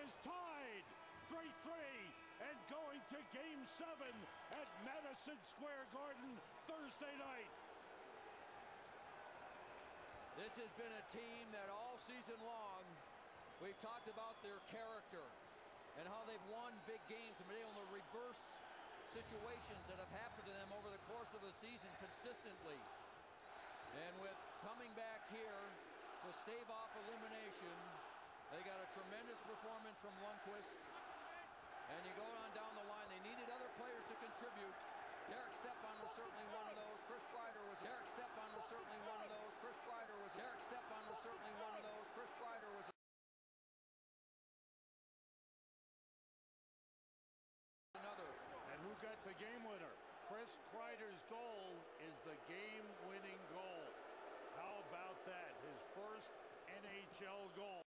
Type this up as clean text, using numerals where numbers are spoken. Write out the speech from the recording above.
is tied 3-3 and going to Game 7 at Madison Square Garden Thursday night. This has been a team that all season long we've talked about their character and how they've won big games and been able to reverse situations that have happened to them over the course of the season consistently. And with coming back here to stave off elimination, they got a tremendous performance from Lundqvist. And you go on down the line, they needed other players to contribute. Derek Stepan was certainly one of those. Chris Kreider was. Derek Stepan was certainly one of those. Chris Kreider was. Derek Stepan was certainly one of those. Chris Kreider was another. And who got the game winner? Chris Kreider's goal is the game-winning goal. How about that? His first NHL goal.